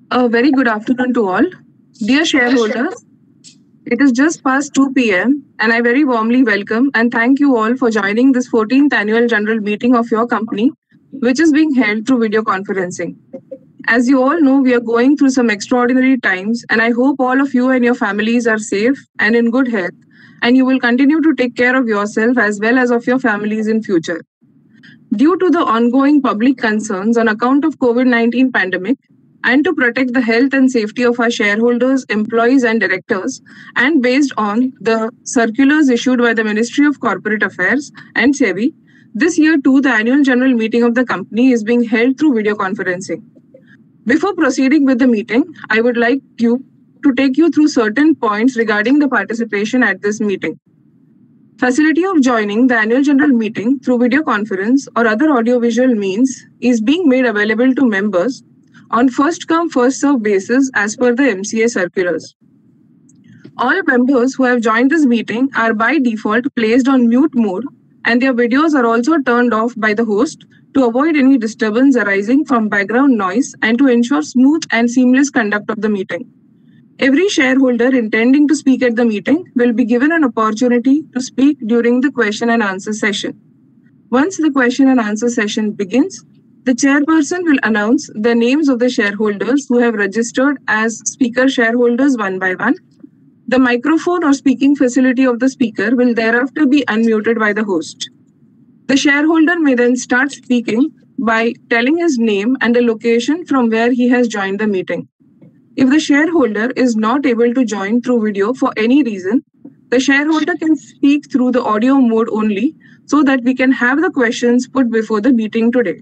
A very good afternoon to all. Dear shareholders, it is just past 2 p.m. and I very warmly welcome and thank you all for joining this 14th annual general meeting of your company, which is being held through video conferencing. As you all know, we are going through some extraordinary times, and I hope all of you and your families are safe and in good health, and you will continue to take care of yourself as well as of your families in future. Due to the ongoing public concerns on account of COVID-19 pandemic, and to protect the health and safety of our shareholders, employees, and directors, and based on the circulars issued by the Ministry of Corporate Affairs and SEBI, this year too, the annual general meeting of the company is being held through video conferencing. Before proceeding with the meeting, I would like to take you through certain points regarding the participation at this meeting. Facility of joining the annual general meeting through video conference or other audiovisual means is being made available to members on first come first served basis as per the MCA circulars. All members who have joined this meeting are by default placed on mute mode, and their videos are also turned off by the host to avoid any disturbance arising from background noise and to ensure smooth and seamless conduct of the meeting. Every shareholder intending to speak at the meeting will be given an opportunity to speak during the question and answer session. Once the question and answer session begins, the chairperson will announce the names of the shareholders who have registered as speaker shareholders one by one. The microphone or speaking facility of the speaker will thereafter be unmuted by the host. The shareholder may then start speaking by telling his name and the location from where he has joined the meeting. If the shareholder is not able to join through video for any reason, the shareholder can speak through the audio mode only so that we can have the questions put before the meeting today.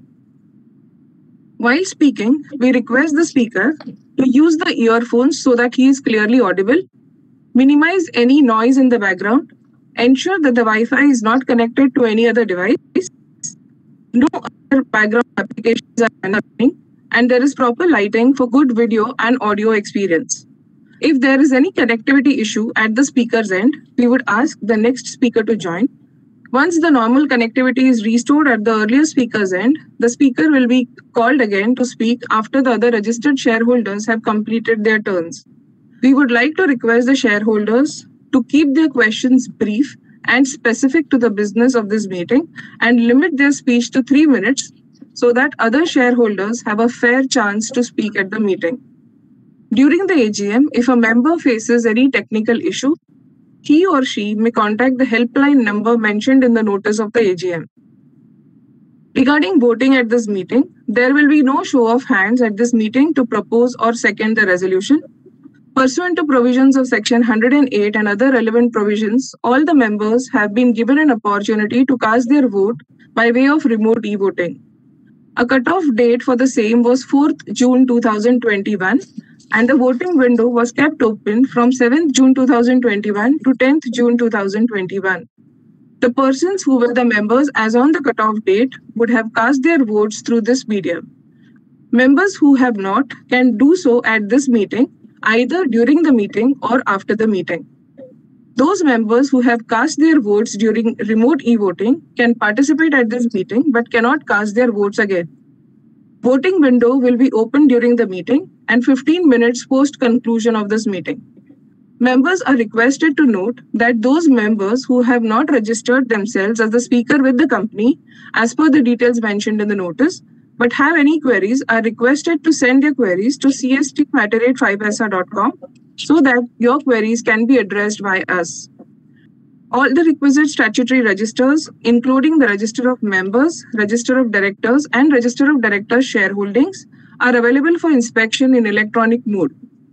While speaking, we request the speaker to use the earphones so that he is clearly audible, minimize any noise in the background, ensure that the Wi-Fi is not connected to any other device, no other background applications are running, and there is proper lighting for good video and audio experience. If there is any connectivity issue at the speaker's end, we would ask the next speaker to join. Once the normal connectivity is restored at the earlier speaker's end, the speaker will be called again to speak after the other registered shareholders have completed their turns. We would like to request the shareholders to keep their questions brief and specific to the business of this meeting and limit their speech to 3 minutes so that other shareholders have a fair chance to speak at the meeting. During the AGM, if a member faces any technical issue, he or she may contact the helpline number mentioned in the notice of the AGM. Regarding voting at this meeting, there will be no show of hands at this meeting to propose or second the resolution. Pursuant to provisions of Section 108 and other relevant provisions, all the members have been given an opportunity to cast their vote by way of remote e-voting. A cutoff date for the same was 4th June 2021, and the voting window was kept open from 7th June 2021 to 10th June 2021. The persons who were the members as on the cutoff date would have cast their votes through this medium. Members who have not can do so at this meeting, either during the meeting or after the meeting. Those members who have cast their votes during remote e-voting can participate at this meeting but cannot cast their votes again. Voting window will be open during the meeting and 15 minutes post conclusion of this meeting. Members are requested to note that those members who have not registered themselves as the speaker with the company as per the details mentioned in the notice but have any queries are requested to send their queries to cst@5paisa.com so that your queries can be addressed by us. All the requisite statutory registers, including the Register of Members, Register of Directors, and Register of Directors shareholdings, are available for inspection in electronic mode.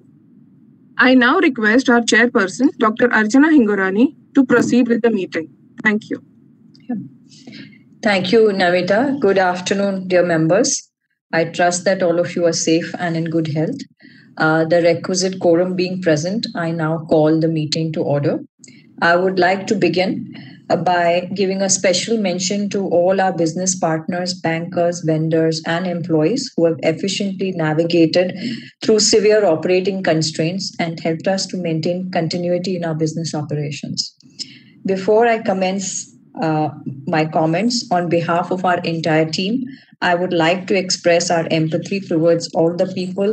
I now request our chairperson, Dr. Archana Hingorani, to proceed with the meeting. Thank you. Thank you, Navita. Good afternoon, dear members. I trust that all of you are safe and in good health. The requisite quorum being present, I now call the meeting to order. I would like to begin by giving a special mention to all our business partners, bankers, vendors, and employees who have efficiently navigated through severe operating constraints and helped us to maintain continuity in our business operations. Before I commence my comments on behalf of our entire team, I would like to express our empathy towards all the people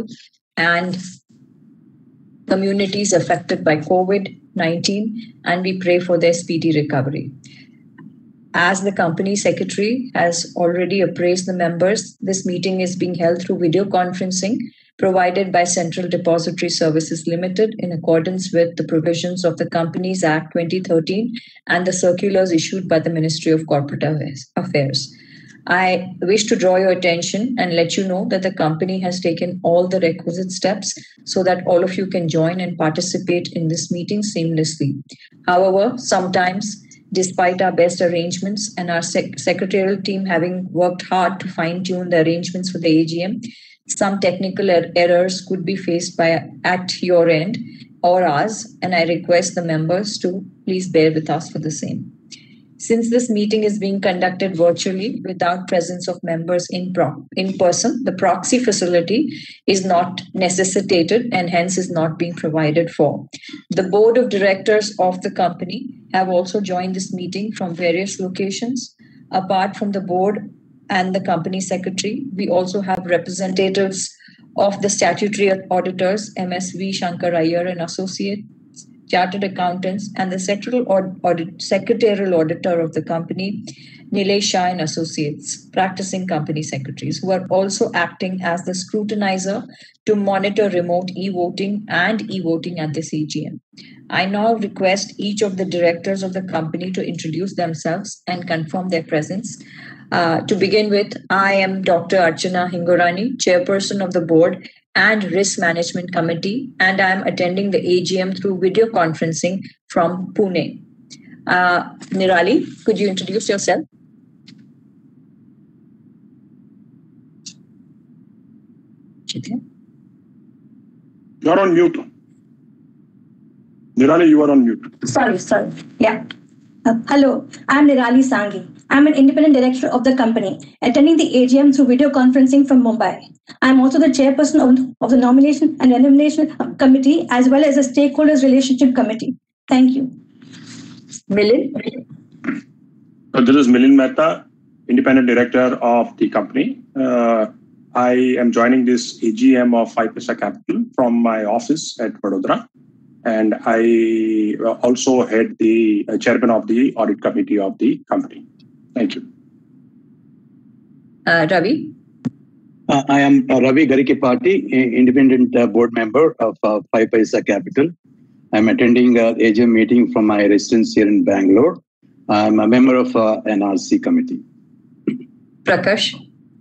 and communities affected by COVID-19, and we pray for their speedy recovery. As the company secretary has already appraised the members, this meeting is being held through video conferencing provided by Central Depository Services Limited in accordance with the provisions of the Companies Act 2013 and the circulars issued by the Ministry of Corporate Affairs. I wish to draw your attention and let you know that the company has taken all the requisite steps so that all of you can join and participate in this meeting seamlessly. However, sometimes, despite our best arrangements and our secretarial team having worked hard to fine-tune the arrangements for the AGM, some technical errors could be faced at your end or ours, and I request the members to please bear with us for the same. Since this meeting is being conducted virtually without presence of members in person, the proxy facility is not necessitated and hence is not being provided for. The board of directors of the company have also joined this meeting from various locations. Apart from the board and the company secretary, we also have representatives of the statutory auditors, MSV Shankar Iyer and Associates, chartered accountants, and the secretarial auditor of the company, Nilesh Shah and Associates, practicing company secretaries, who are also acting as the scrutinizer to monitor remote e-voting and e-voting at this AGM. I now request each of the directors of the company to introduce themselves and confirm their presence. To begin with, I am Dr. Archana Hingorani, chairperson of the board and Risk Management Committee, and I am attending the AGM through video conferencing from Pune. Nirali, could you introduce yourself? You're on mute. Nirali, you are on mute. Sorry. Yeah. Hello, I'm Nirali Sanghi. I'm an independent director of the company, attending the AGM through video conferencing from Mumbai. I'm also the chairperson of the Nomination and Elimination Committee, as well as the Stakeholders Relationship Committee. Thank you. Milind? This is Milind Mehta, independent director of the company. I am joining this AGM of 5paisa Capital from my office at Vadodara. And I also head the chairman of the audit committee of the company. Thank you. Ravi? I am Ravi Garikipati, independent board member of 5paisa Capital. I'm attending AGM meeting from my residence here in Bangalore. I'm a member of NRC committee. Prakash?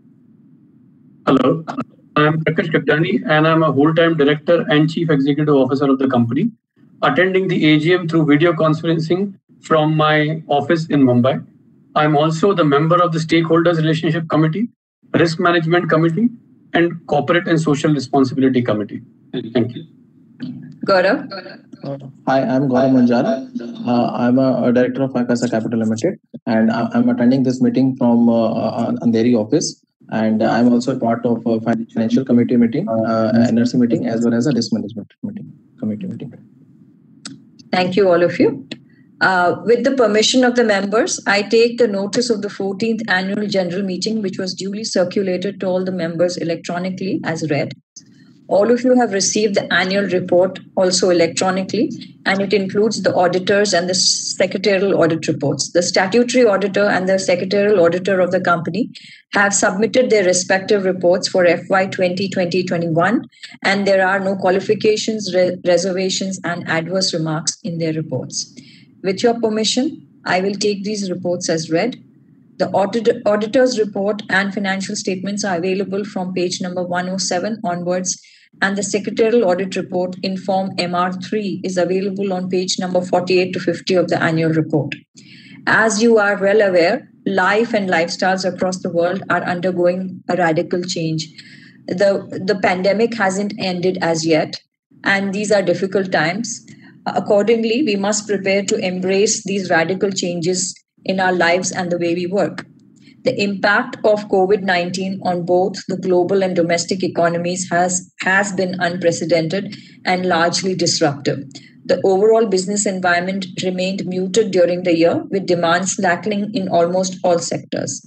Hello, I'm Prakash Kaptani and I'm a whole-time director and chief executive officer of the company, attending the AGM through video conferencing from my office in Mumbai. I'm also the member of the Stakeholders Relationship Committee, Risk Management Committee, and Corporate and Social Responsibility Committee. Thank you. Gaurav? Hi, I'm Gaurav Manjara. I'm a director of 5paisa Capital Limited, and I'm attending this meeting from Andheri office. And I'm also part of a financial committee meeting, NRC meeting, as well as a risk management committee meeting. Thank you, all of you. With the permission of the members, I take the notice of the 14th annual general meeting, which was duly circulated to all the members electronically, as read. All of you have received the annual report also electronically, and it includes the auditors and the secretarial audit reports. The statutory auditor and the secretarial auditor of the company have submitted their respective reports for FY 2020-21, and there are no qualifications, reservations, and adverse remarks in their reports. With your permission, I will take these reports as read. The auditor's report and financial statements are available from page number 107 onwards, and the secretarial audit report in form MR3 is available on page number 48 to 50 of the annual report. As you are well aware, life and lifestyles across the world are undergoing a radical change. The pandemic hasn't ended as yet, and these are difficult times. Accordingly, we must prepare to embrace these radical changes in our lives and the way we work. The impact of COVID-19 on both the global and domestic economies has been unprecedented and largely disruptive. The overall business environment remained muted during the year, with demand slackening in almost all sectors.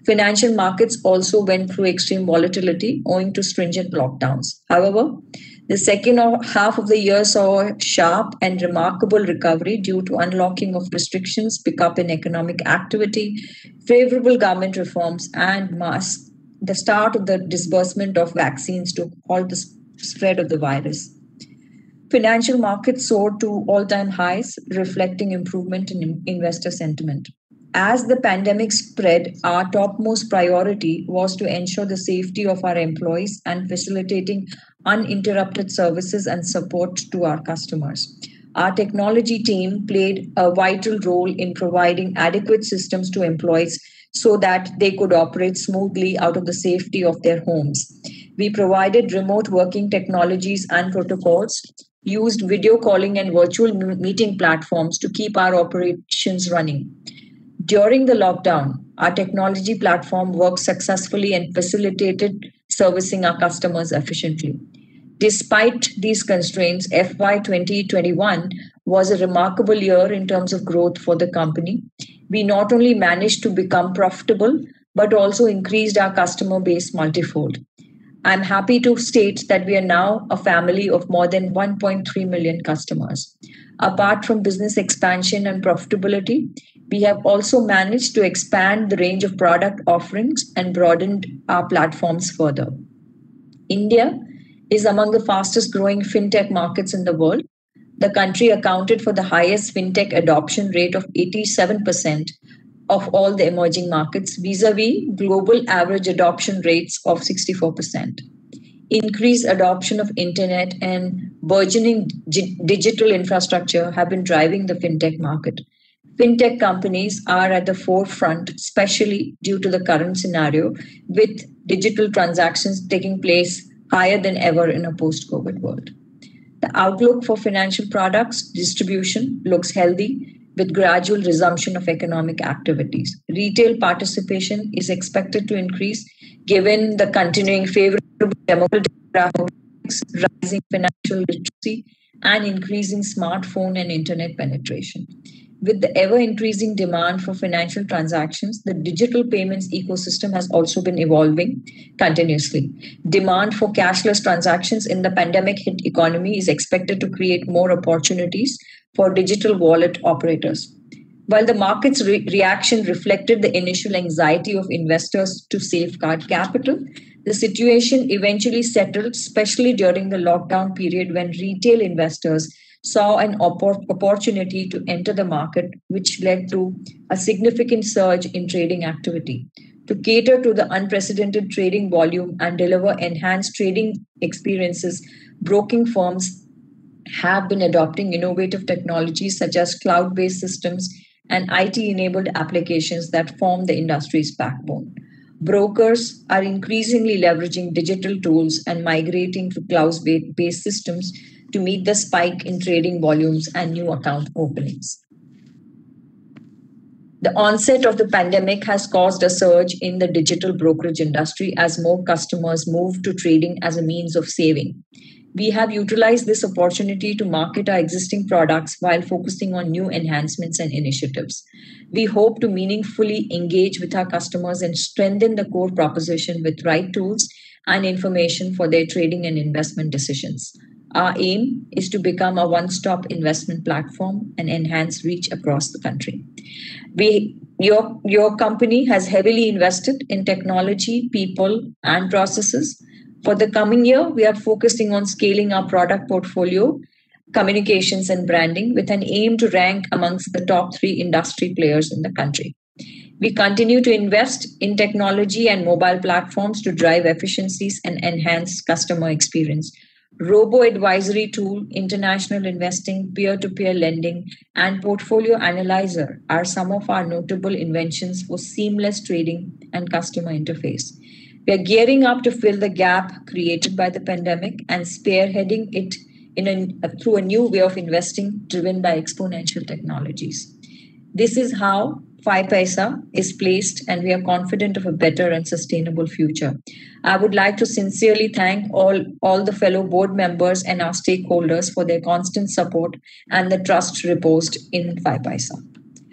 Financial markets also went through extreme volatility owing to stringent lockdowns. However, the second half of the year saw a sharp and remarkable recovery due to unlocking of restrictions, pickup in economic activity, favorable government reforms, and the start of the disbursement of vaccines to halt the spread of the virus. Financial markets soared to all-time highs, reflecting improvement in investor sentiment. As the pandemic spread, our topmost priority was to ensure the safety of our employees and facilitating uninterrupted services and support to our customers. Our technology team played a vital role in providing adequate systems to employees so that they could operate smoothly out of the safety of their homes. We provided remote working technologies and protocols, used video calling and virtual meeting platforms to keep our operations running. During the lockdown, our technology platform worked successfully and facilitated servicing our customers efficiently. Despite these constraints, FY 2021 was a remarkable year in terms of growth for the company. We not only managed to become profitable, but also increased our customer base multifold. I'm happy to state that we are now a family of more than 1.3 million customers. Apart from business expansion and profitability, we have also managed to expand the range of product offerings and broadened our platforms further. India is among the fastest growing fintech markets in the world. The country accounted for the highest fintech adoption rate of 87% of all the emerging markets, vis-a-vis global average adoption rates of 64%. Increased adoption of internet and burgeoning digital infrastructure have been driving the fintech market. Fintech companies are at the forefront, especially due to the current scenario, with digital transactions taking place higher than ever in a post-COVID world. The outlook for financial products distribution looks healthy, with gradual resumption of economic activities. Retail participation is expected to increase given the continuing favorable demographics, rising financial literacy, and increasing smartphone and internet penetration. With the ever-increasing demand for financial transactions, the digital payments ecosystem has also been evolving continuously. Demand for cashless transactions in the pandemic-hit economy is expected to create more opportunities for digital wallet operators. While the market's reaction reflected the initial anxiety of investors to safeguard capital, the situation eventually settled, especially during the lockdown period when retail investors saw an opportunity to enter the market, which led to a significant surge in trading activity. To cater to the unprecedented trading volume and deliver enhanced trading experiences, broking firms have been adopting innovative technologies such as cloud-based systems and IT-enabled applications that form the industry's backbone. Brokers are increasingly leveraging digital tools and migrating to cloud-based systems to meet the spike in trading volumes and new account openings. The onset of the pandemic has caused a surge in the digital brokerage industry as more customers move to trading as a means of saving. We have utilized this opportunity to market our existing products while focusing on new enhancements and initiatives. We hope to meaningfully engage with our customers and strengthen the core proposition with right tools and information for their trading and investment decisions. Our aim is to become a one-stop investment platform and enhance reach across the country. Your company has heavily invested in technology, people, and processes. For the coming year, we are focusing on scaling our product portfolio, communications, and branding with an aim to rank amongst the top 3 industry players in the country. We continue to invest in technology and mobile platforms to drive efficiencies and enhance customer experience. Robo-advisory tool, international investing, peer-to-peer lending, and portfolio analyzer are some of our notable inventions for seamless trading and customer interface. We are gearing up to fill the gap created by the pandemic and spearheading it through a new way of investing driven by exponential technologies. This is how 5paisa is placed, and we are confident of a better and sustainable future. I would like to sincerely thank all the fellow board members and our stakeholders for their constant support and the trust reposed in 5paisa.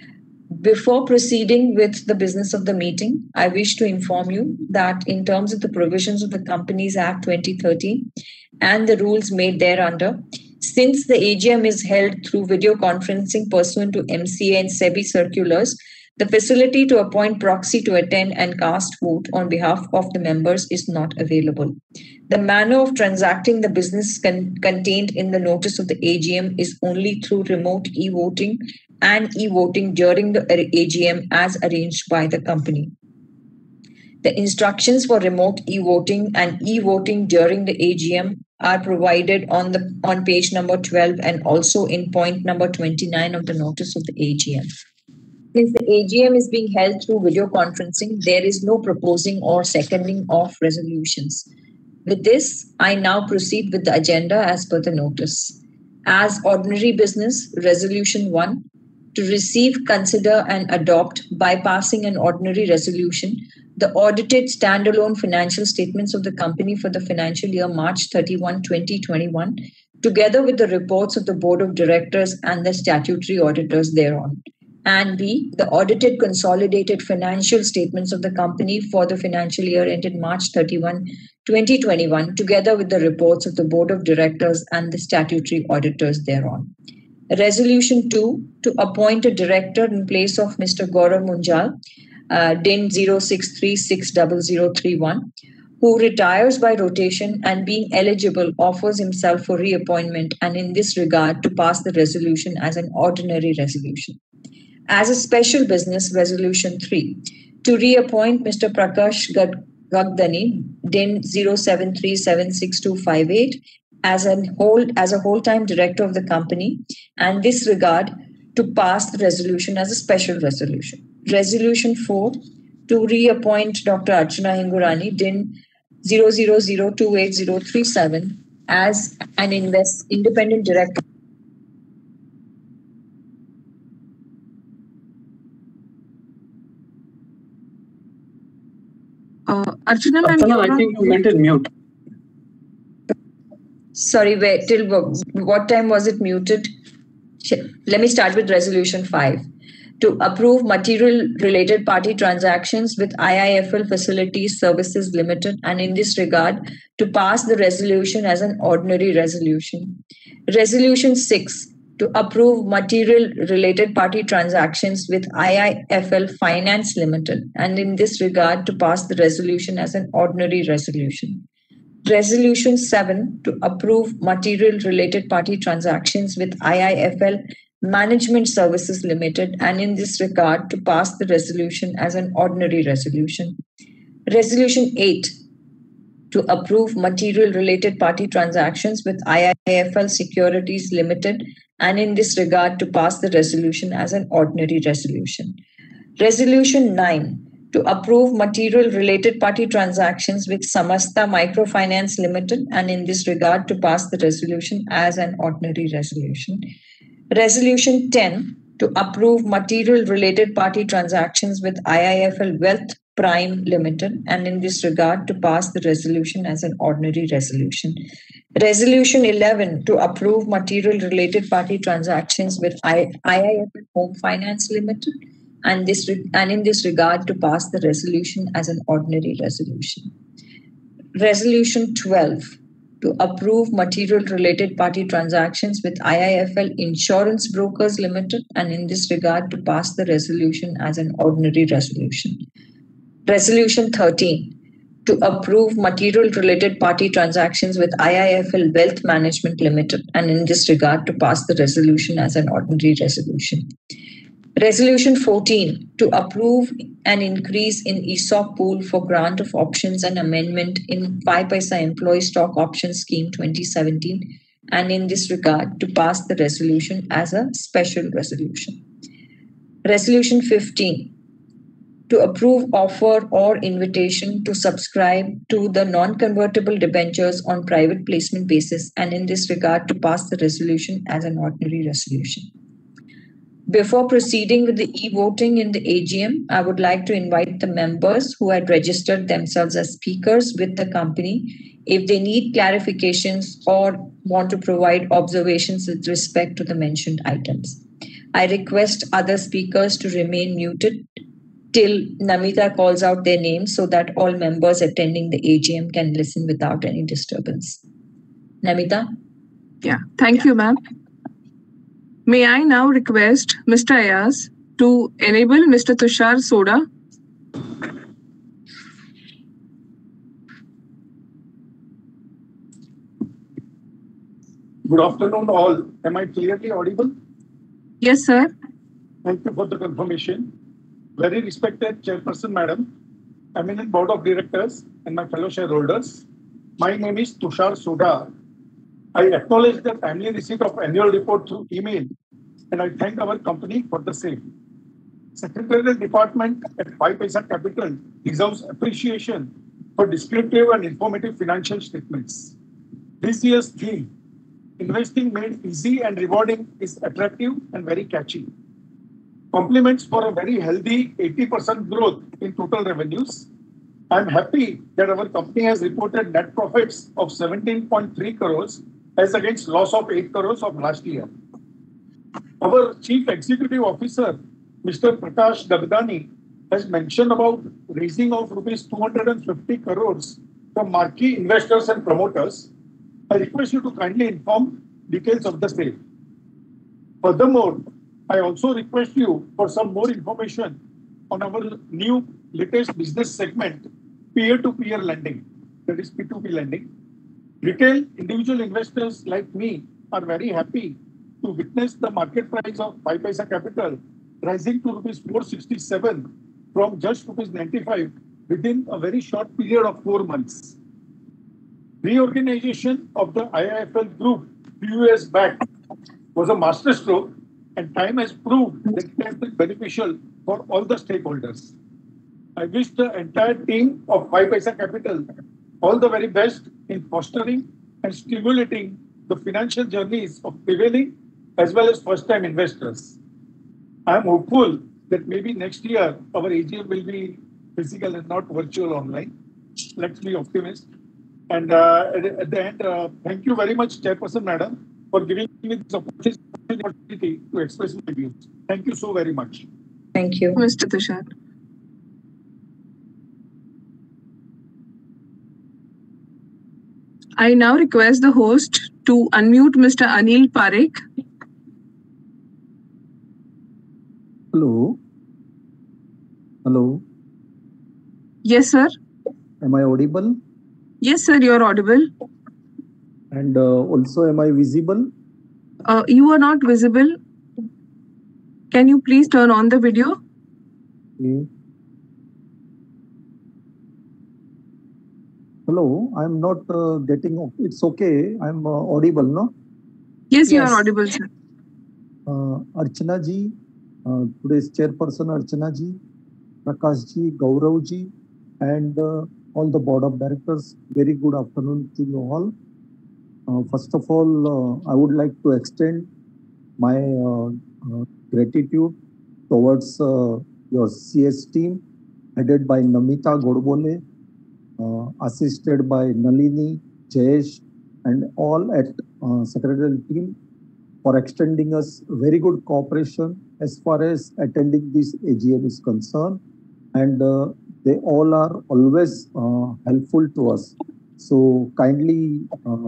Before proceeding with the business of the meeting, I wish to inform you that in terms of the provisions of the Companies Act 2013 and the rules made thereunder, since the AGM is held through video conferencing pursuant to MCA and SEBI circulars, the facility to appoint proxy to attend and cast vote on behalf of the members is not available. The manner of transacting the business contained in the notice of the AGM is only through remote e-voting and e-voting during the AGM as arranged by the company. The instructions for remote e-voting and e-voting during the AGM are provided on page number 12 and also in point number 29 of the notice of the AGM. Since the AGM is being held through video conferencing, there is no proposing or seconding of resolutions. With this, I now proceed with the agenda as per the notice. As ordinary business, Resolution 1, to receive, consider and adopt by passing an ordinary resolution, the audited standalone financial statements of the company for the financial year March 31, 2021, together with the reports of the Board of Directors and the statutory auditors thereon. And B, the audited consolidated financial statements of the company for the financial year ended March 31, 2021, together with the reports of the Board of Directors and the statutory auditors thereon. Resolution 2, to appoint a director in place of Mr. Gaurav Munjal, DIN 06360031, who retires by rotation and being eligible offers himself for reappointment, and in this regard to pass the resolution as an ordinary resolution. As a special business, Resolution 3, to reappoint Mr. Prakash Gagdani, DIN 07376258, as a whole-time director of the company, and this regard to pass the resolution as a special resolution. Resolution 4, to reappoint Dr. Archana Hingorani, DIN 00028037, as an independent director. Archana, I think you meant it mute. Sorry, wait, till what time was it muted? Let me start with Resolution 5. To approve material related party transactions with IIFL Facilities Services Limited, and in this regard to pass the resolution as an ordinary resolution. Resolution 6, to approve material related party transactions with IIFL Finance Limited, and in this regard to pass the resolution as an ordinary resolution. Resolution 7, to approve material related party transactions with IIFL Management Services Limited, and in this regard to pass the resolution as an ordinary resolution. Resolution 8, to approve material related party transactions with IIFL Securities Limited, and in this regard to pass the resolution as an ordinary resolution. Resolution 9, to approve material related party transactions with Samasta Microfinance Limited, and in this regard to pass the resolution as an ordinary resolution. Resolution 10, to approve material related party transactions with IIFL Wealth Prime Limited, and in this regard to pass the resolution as an ordinary resolution. Resolution 11, to approve material related party transactions with IIFL Home Finance Limited, and in this regard to pass the resolution as an ordinary resolution. Resolution 12, to approve material related party transactions with IIFL Insurance Brokers Limited, and in this regard to pass the resolution as an ordinary resolution. Resolution 13, to approve material related party transactions with IIFL Wealth Management Limited, and in this regard to pass the resolution as an ordinary resolution. Resolution 14, to approve an increase in ESOP pool for grant of options and amendment in 5 Paisa Employee Stock Option Scheme 2017, and in this regard to pass the resolution as a special resolution. Resolution 15, to approve offer or invitation to subscribe to the non-convertible debentures on private placement basis, and in this regard to pass the resolution as an ordinary resolution. Before proceeding with the e-voting in the AGM, I would like to invite the members who had registered themselves as speakers with the company if they need clarifications or want to provide observations with respect to the mentioned items. I request other speakers to remain muted till Namita calls out their names so that all members attending the AGM can listen without any disturbance. Namita? Yeah, thank you, ma'am. May I now request Mr. Ayaz to enable Mr. Tushar Soda. Good afternoon, all. Am I clearly audible? Yes, sir. Thank you for the confirmation. Very respected Chairperson, Madam, eminent Board of Directors, and my fellow shareholders. My name is Tushar Soda. I acknowledge the timely receipt of annual report through email, and I thank our company for the same. Secretarial Department at 5paisa Capital deserves appreciation for descriptive and informative financial statements. This year's theme, Investing Made Easy and Rewarding, is attractive and very catchy. Compliments for a very healthy 80% growth in total revenues. I'm happy that our company has reported net profits of 17.3 crores as against loss of 8 crores of last year. Our Chief Executive Officer, Mr. Prakash Dagdani, has mentioned about raising of rupees 250 crores from marquee investors and promoters. I request you to kindly inform details of the same. Furthermore, I also request you for some more information on our new latest business segment, peer-to-peer lending, that is P2P lending. Retail individual investors like me are very happy to witness the market price of 5paisa Capital rising to rupees 467 from just rupees 95 within a very short period of 4 months. Reorganization of the IIFL group few years back was a masterstroke, and time has proved that it has been beneficial for all the stakeholders. I wish the entire team of 5paisa Capital all the very best in fostering and stimulating the financial journeys of prevailing as well as first-time investors. I am hopeful that maybe next year our AGM will be physical and not virtual online. Let's be optimistic. And at the end, thank you very much, Chairperson Madam, for giving me this opportunity to express my views. Thank you so very much. Thank you. Mr. Tushar. I now request the host to unmute Mr. Anil Parekh. Hello. Hello. Yes, sir. Am I audible? Yes, sir, you're audible. And also, am I visible? You are not visible. Can you please turn on the video? Okay. Hello, I'm not getting. It's okay. I'm audible, no? Yes, you are audible, sir. Archana ji, today's chairperson Archana ji, Prakash ji, Gaurav ji, and all the board of directors. Very good afternoon to you all. First of all, I would like to extend my gratitude towards your CS team, headed by Namita Godbole, assisted by Nalini, Jayesh, and all at secretarial team for extending us very good cooperation as far as attending this AGM is concerned. And they all are always helpful to us. So kindly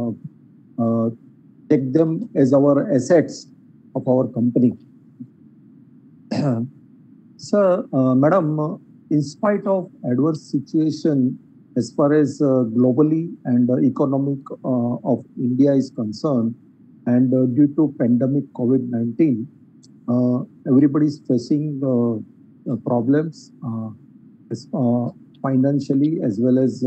take them as our assets of our company. Sir, Madam, in spite of adverse situation as far as globally and economic of India is concerned, and due to pandemic COVID-19, everybody is facing problems financially as well as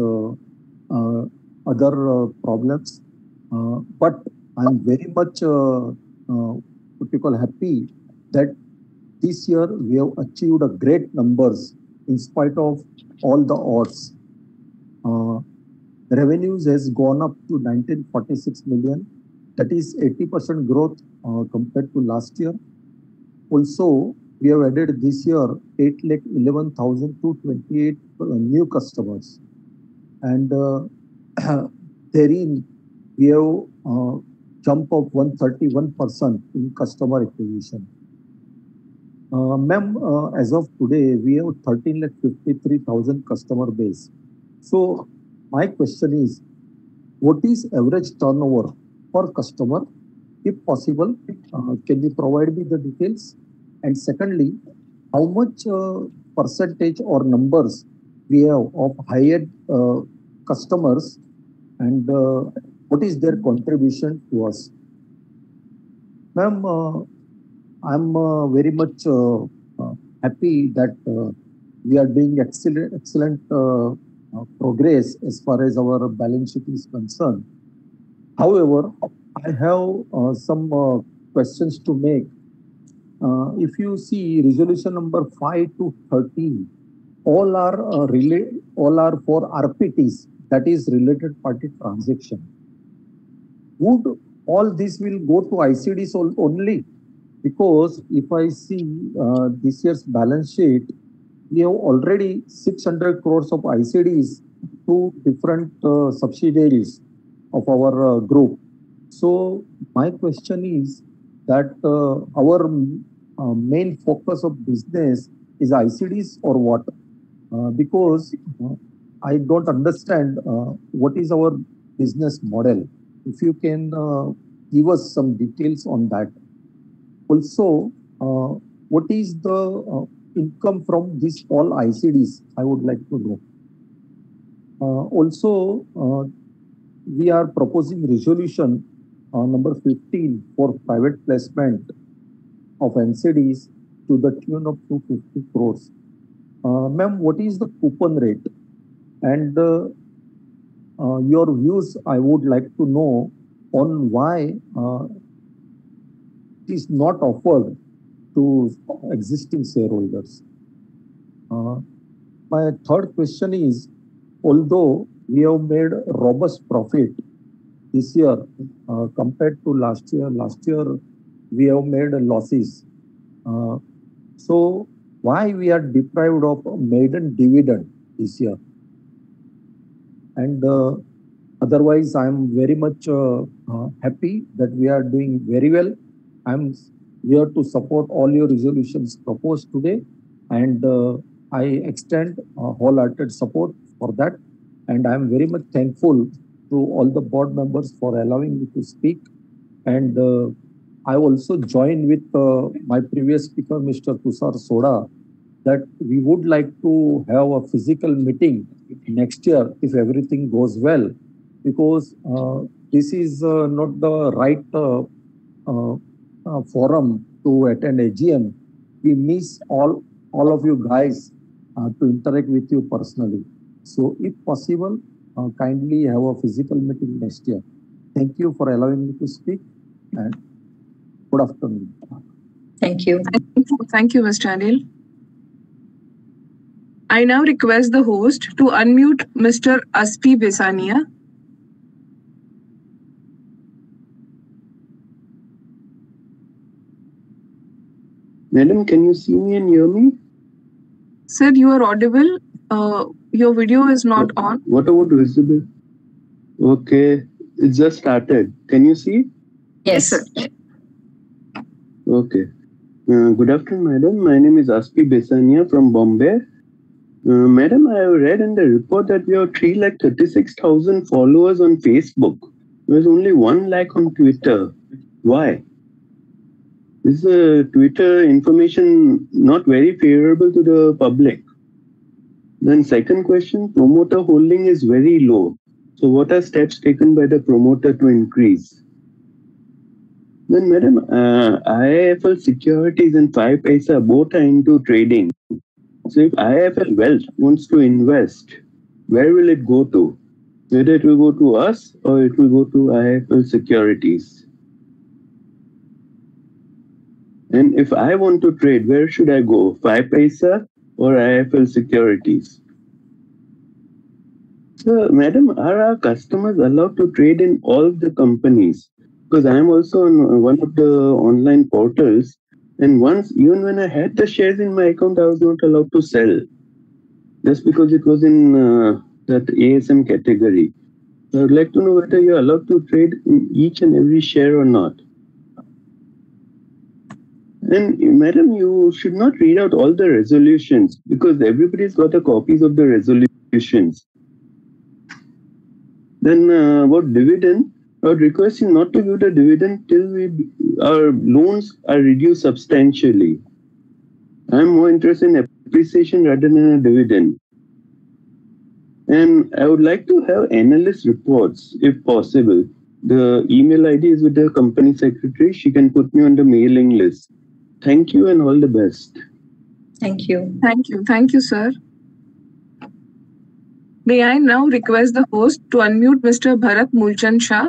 other problems. But I'm very much happy that this year we have achieved a great numbers in spite of all the odds. Revenues has gone up to 1946 million. That is 80% growth compared to last year. Also, we have added this year 8,11,228 new customers. And therein, we have jump of 131% in customer acquisition. Ma'am, as of today, we have 13,53,000 customer base. So my question is, what is average turnover per customer? If possible, can you provide me the details? And secondly, how much percentage or numbers we have of higher customers, and what is their contribution to us? Ma'am, I'm very much happy that we are doing excellent progress as far as our balance sheet is concerned. However, I have some questions to make. If you see resolution number 5 to 13, all are for RPTs, that is related party transaction. Would all this will go to ICDs only? Because if I see this year's balance sheet, we have already 600 crores of ICDs to different subsidiaries of our group. So my question is that our main focus of business is ICDs or what? Because I don't understand what is our business model. If you can give us some details on that. Also, what is the income from these all ICDs? I would like to know. Also, we are proposing resolution number 15 for private placement of NCDs to the tune of 250 crores. Ma'am, what is the coupon rate? And your views I would like to know on why it is not offered to existing shareholders. My third question is, although we have made robust profit this year compared to last year we have made losses. So why we are deprived of maiden dividend this year? And otherwise, I am very much happy that we are doing very well. I am here to support all your resolutions proposed today, and I extend wholehearted support for that. And I am very much thankful to all the board members for allowing me to speak. And I also join with my previous speaker, Mr. Tushar Soda, that we would like to have a physical meeting next year if everything goes well, because this is not the right forum to attend AGM. We miss all of you guys to interact with you personally. So if possible, kindly have a physical meeting next year. Thank you for allowing me to speak, and good afternoon. Thank you. Thank you, Mr. Anil. I now request the host to unmute Mr. Aspi Besania. Madam, can you see me and hear me? Sir, you are audible. Your video is not on. What about visible? Okay, it just started. Can you see? Yes, sir. Okay. Good afternoon, madam. My name is Aspi Besania from Bombay. Madam, I have read in the report that we have 336,000 followers on Facebook. There's only 1 lakh on Twitter. Why? Is the Twitter information not very favorable to the public? Then second question, promoter holding is very low. So what are steps taken by the promoter to increase? Then madam, IIFL Securities and 5paisa both are into trading. So if IIFL Wealth wants to invest, where will it go to? Whether it will go to us or it will go to IIFL Securities? And if I want to trade, where should I go? 5paisa or IIFL Securities? So, madam, are our customers allowed to trade in all the companies? Because I am also on one of the online portals, and once, even when I had the shares in my account, I was not allowed to sell, just because it was in that ASM category. So I would like to know whether you're allowed to trade in each and every share or not. And madam, you should not read out all the resolutions because everybody's got a copies of the resolutions. Then about dividend, I would request you not to give the dividend till our loans are reduced substantially. I'm more interested in appreciation rather than a dividend. And I would like to have analyst reports if possible. The email ID is with the company secretary. She can put me on the mailing list. Thank you and all the best. Thank you. Thank you. Thank you, sir. May I now request the host to unmute Mr. Bharat Mulchand Shah?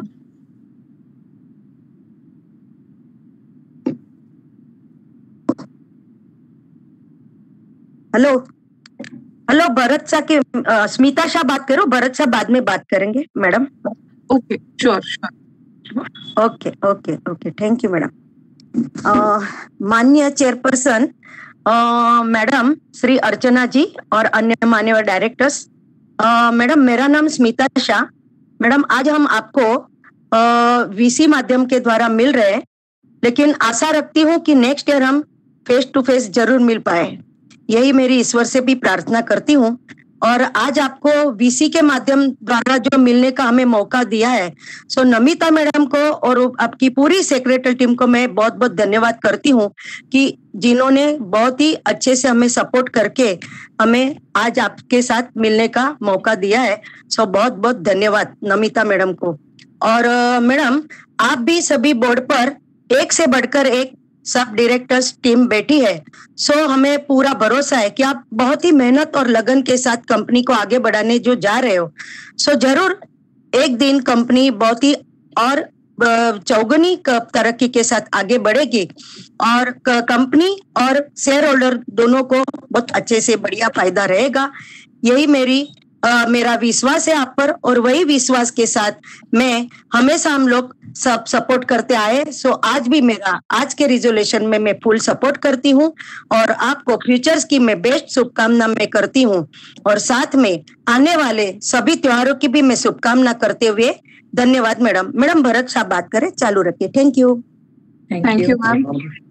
Hello hello Bharat Shah के स्मिता शाह बात करो, भरत शाह बाद में बात करेंगे madam. Okay sure sure. Okay okay okay thank you madam. माननीय chairperson madam Shri Archana ji और अन्य मान्यवर डायरेक्टर्स, मैडम मेरा नाम स्मिता शाह. मैडम आज हम आपको वीसी माध्यम के द्वारा मिल रहे हैं, लेकिन आशा रखती हूँ कि नेक्स्ट ईयर हम फेस टू फेस जरूर मिल पाए. यही मेरी ईश्वर से भी प्रार्थना करती हूँ. और आज आपको वीसी के माध्यम द्वारा जो मिलने का हमें मौका दिया है, सो नमिता मैडम को और आपकी पूरी सेक्रेटरी टीम को मैं बहुत बहुत धन्यवाद करती हूँ कि जिन्होंने बहुत ही अच्छे से हमें सपोर्ट करके हमें आज आपके साथ मिलने का मौका दिया है. सो बहुत बहुत धन्यवाद नमिता मैडम को. और मैडम आप भी सभी बोर्ड पर एक से बढ़कर एक सब डायरेक्टर्स टीम बैठी है. सो हमें पूरा भरोसा है कि आप बहुत ही मेहनत और लगन के साथ कंपनी को आगे बढ़ाने जो जा रहे हो, सो जरूर एक दिन कंपनी बहुत ही और चौगुनी तरक्की के साथ आगे बढ़ेगी और कंपनी और शेयर होल्डर दोनों को बहुत अच्छे से बढ़िया फायदा रहेगा. यही मेरा विश्वास है आप पर, और वही विश्वास के साथ मैं हमेशा हम लोग सब सपोर्ट करते आए. सो आज भी मेरा आज के रिजोल्यूशन में मैं फुल सपोर्ट करती हूँ और आपको फ्यूचर्स की मैं बेस्ट शुभकामना मैं करती हूँ, और साथ में आने वाले सभी त्योहारों की भी मैं शुभकामना करते हुए धन्यवाद. मैडम मैडम भरत साहब बात करें, चालू रखिए. Thank you. Thank you ma'am.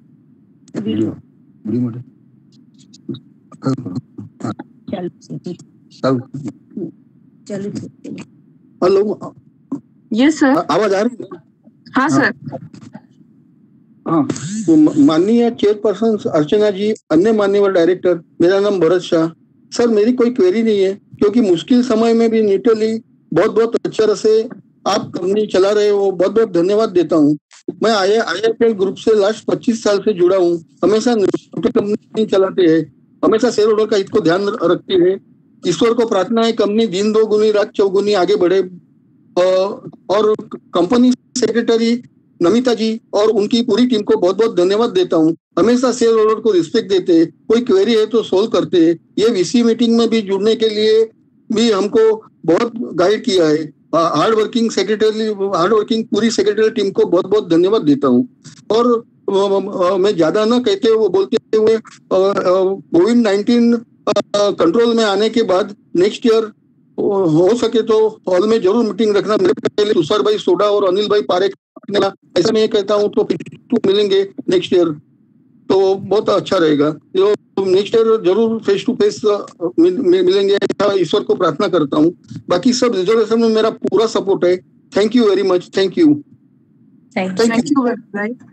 Hello yes sir. आवाज आ रही है? हाँ सर. हाँ, तो माननीय चेयरपर्सन अर्चना जी, अन्य मान्यवर डायरेक्टर, मेरा नाम भरत शाह. सर मेरी कोई क्वेरी नहीं है, क्योंकि मुश्किल समय में भी नीटली बहुत बहुत अच्छे तरह से आप कंपनी चला रहे हो. बहुत बहुत धन्यवाद देता हूँ. मैं IIFL ग्रुप से लास्ट 25 साल से जुड़ा हूँ. हमेशा कंपनी चलाते हैं, हमेशा शेयर होल्डर का हित को ध्यान रखते हैं. ईश्वर को प्रार्थना है कंपनी दिन दोगुनी रात चौगुनी आगे बढ़े. और कंपनी सेक्रेटरी नमिता जी और उनकी पूरी टीम को बहुत बहुत धन्यवाद देता हूँ. हमेशा शेयर होल्डर को रिस्पेक्ट देते हैं, कोई क्वेरी है तो सोल्व करते हैं. ये वीसी मीटिंग में भी जुड़ने के लिए भी हमको बहुत गाइड किया है. हार्ड वर्किंग पूरी सेक्रेटरी टीम को बहुत बहुत धन्यवाद देता हूँ. और मैं ज्यादा ना कहते हुए बोलते हुए कोविड-19 कंट्रोल में आने के बाद नेक्स्ट ईयर हो सके तो हॉल में जरूर मीटिंग रखना. मेरे पहले तुषार भाई सोडा और अनिल भाई पारेख, ऐसा मैं कहता हूँ तो मिलेंगे नेक्स्ट ईयर तो बहुत अच्छा रहेगा. तो नेक्स्ट ईयर जरूर फेस टू फेस मिलेंगे, ईश्वर को प्रार्थना करता हूँ. बाकी सब रिजर्वेशन में मेरा पूरा सपोर्ट है. Thank you very much. Thank you. Thank you very much.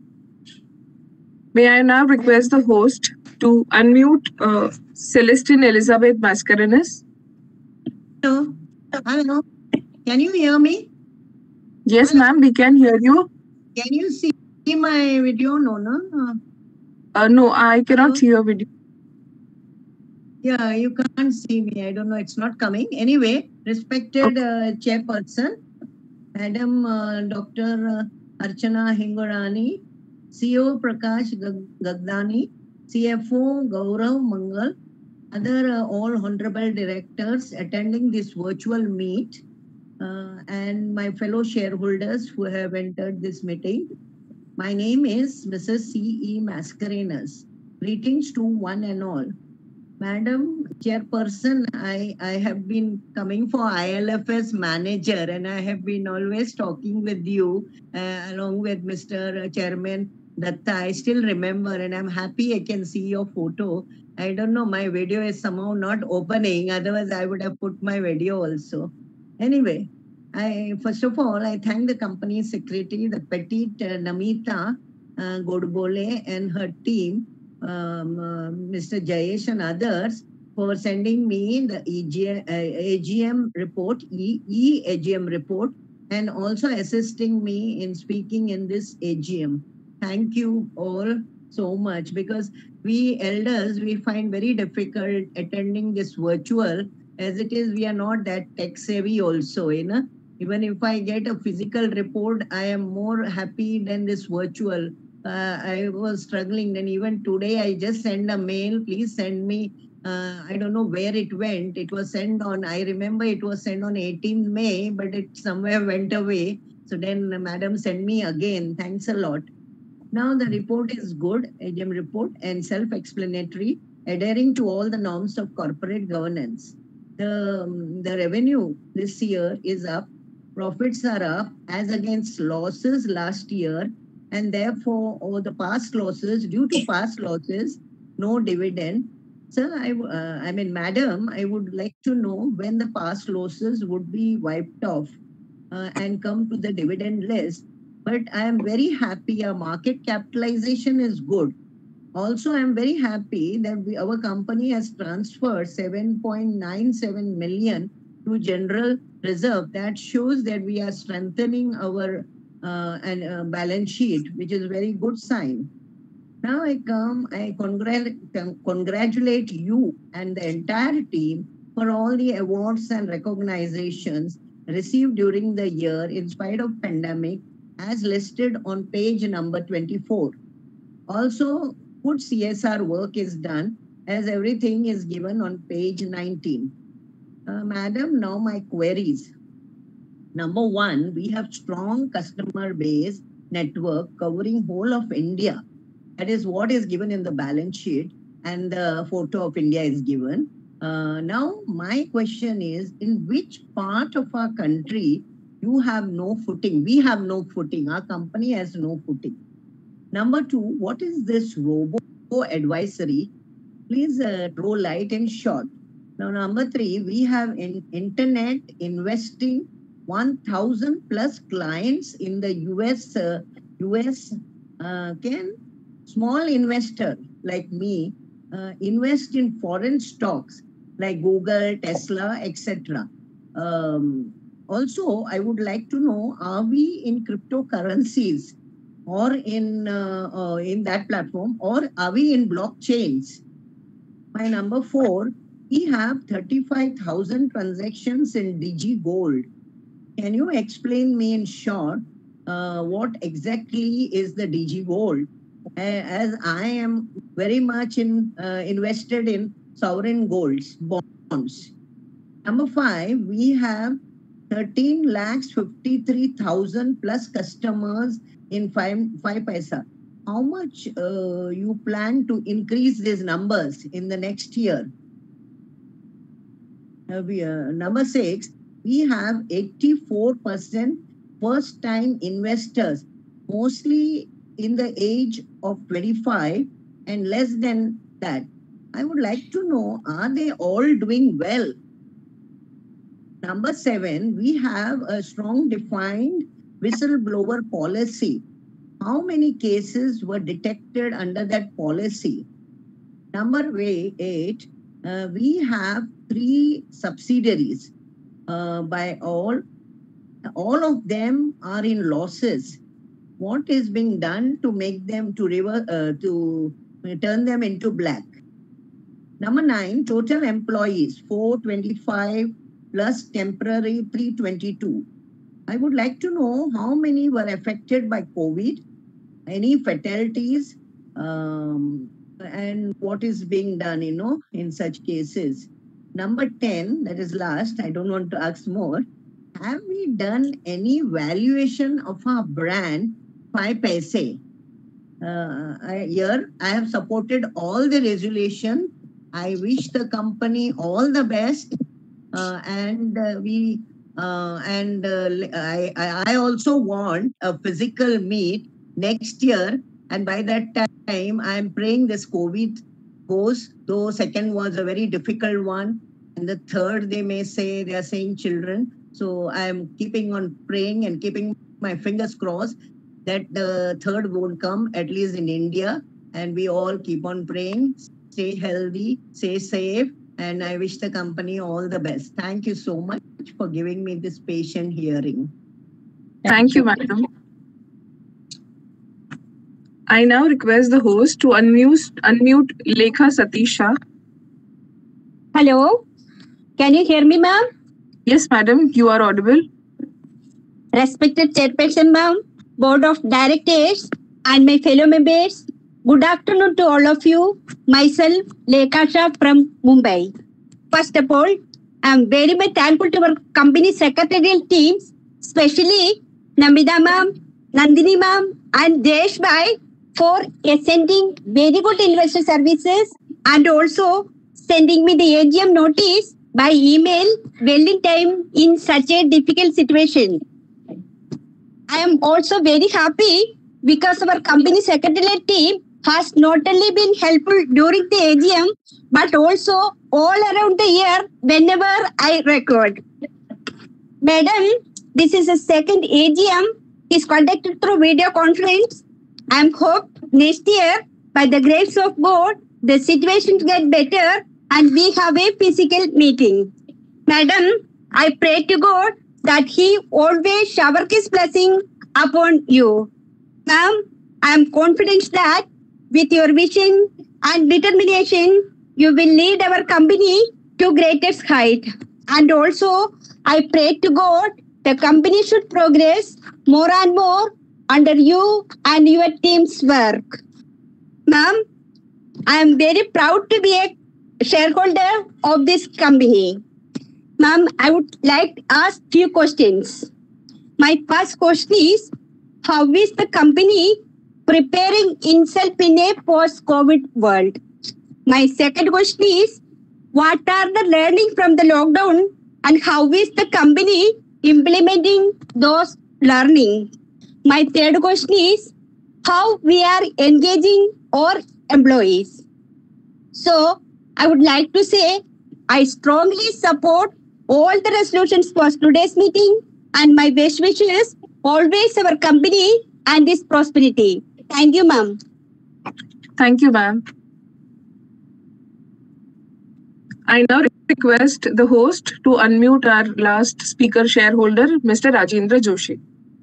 May I now request the host to unmute Celestine Elizabeth Mascarenhas? Hello. Hello. Can you hear me? Yes, ma'am, we can hear you. Can you see my video? No. No, I cannot see your video. Yeah, you can't see me. I don't know. It's not coming. Anyway, respected chairperson, Madam Dr. Archana Hingorani, CEO Prakash Gagdani, CFO Gaurav Mangal, other all honorable directors attending this virtual meet, and my fellow shareholders who have entered this meeting. My name is Mrs. C.E. Mascarenhas. Greetings to one and all. Madam Chairperson, I have been coming for ILFS manager, and I have been always talking with you along with Mr. Chairman Datta, I still remember, and I'm happy I can see your photo. I don't know, my video is somehow not opening. Otherwise, I would have put my video also. Anyway, first of all, I thank the company secretary, the petite Namita Godbole and her team, Mr. Jayesh and others, for sending me the AGM report, AGM report, and also assisting me in speaking in this AGM. Thank you all so much, because we elders, we find very difficult attending this virtual, as it is, we are not that tech savvy also, you know. Even if I get a physical report, I am more happy than this virtual. I was struggling, and even today I just send a mail, please send me. I don't know where it went. It was sent on, I remember it was sent on 18th May, but it somewhere went away. So then madam sent me again. Thanks a lot. Now the report is good, AGM report, and self-explanatory, adhering to all the norms of corporate governance. The revenue this year is up, profits are up as against losses last year, and therefore over the past losses, due to past losses, no dividend. Sir, I mean, madam, I would like to know when the past losses would be wiped off and come to the dividend list. But I am very happy our market capitalization is good. Also, I am very happy that our company has transferred 7.97 million to general reserve. That shows that we are strengthening our balance sheet, which is a very good sign. Now I congratulate you and the entire team for all the awards and recognitions received during the year in spite of pandemic, as listed on page number 24. Also, good CSR work is done, as everything is given on page 19. Madam, now my queries. Number one, we have strong customer base network covering whole of India. That is what is given in the balance sheet, and the photo of India is given. Now, my question is, in which part of our country you have no footing? We have no footing. Our company has no footing. Number two, what is this robo advisory? Please throw light in short. Now, number three, we have internet investing 1,000 plus clients in the US. Can small investor like me invest in foreign stocks like Google, Tesla, etc. Also, I would like to know, are we in cryptocurrencies or in that platform, or are we in blockchains? My number four, we have 35,000 transactions in DigiGold. Can you explain me in short what exactly is the DigiGold? As I am very much invested in sovereign golds, bonds. Number five, we have 13,53,000 plus customers in 5paisa. How much you plan to increase these numbers in the next year? Number six, we have 84% first-time investors, mostly in the age of 25 and less than that. I would like to know, are they all doing well? Number seven, we have a strong defined whistleblower policy. How many cases were detected under that policy? Number eight, we have 3 subsidiaries. By all of them are in losses. What is being done to make them to turn them into black? Number 9, total employees 425 plus temporary 322. I would like to know how many were affected by COVID, any fatalities, and what is being done, in such cases. Number 10, that is last, I don't want to ask more. Have we done any valuation of our brand 5paisa? Here, I have supported all the resolution. I wish the company all the best. I also want a physical meet next year And by that time, I'm praying this COVID goes, though second was a very difficult one. And the third, they may say, they are saying children. So I'm keeping on praying and keeping my fingers crossed that the third won't come, at least in India. And we all keep on praying, stay healthy, stay safe. And I wish the company all the best. Thank you so much for giving me this patient hearing. Thank you, madam. I now request the host to unmute Lekha Satisha. Hello, can you hear me, ma'am? Yes, madam, you are audible. Respected Chairperson, ma'am, Board of Directors, and my fellow members, good afternoon to all of you. Myself, Lekha Shah from Mumbai. First of all, I am very much thankful to our company secretarial teams, especially Namida ma'am, Nandini ma'am, and Desh bhai for sending very good investor services and also sending me the AGM notice by email well in time in such a difficult situation. I am also very happy because our company secretarial team has not only been helpful during the AGM, but also all around the year whenever I record. Madam, this is the second AGM is conducted through video conference. I hope next year, by the grace of God, the situation get better and we have a physical meeting. Madam, I pray to God that He always shower His blessing upon you. Ma'am, I am confident that with your vision and determination, you will lead our company to greatest height. And also, I pray to God the company should progress more and more under you and your team's work. Ma'am, I am very proud to be a shareholder of this company. Ma'am, I would like to ask few questions. My first question is, how is the company preparing itself in a post-COVID world? My second question is, what are the learning from the lockdown and how is the company implementing those learning? My third question is, how we are engaging our employees. So I would like to say, I strongly support all the resolutions for today's meeting and my best wishes always our company and its prosperity. Thank you, ma'am. Thank you, ma'am. I now request the host to unmute our last speaker shareholder, Mr. Rajendra Joshi.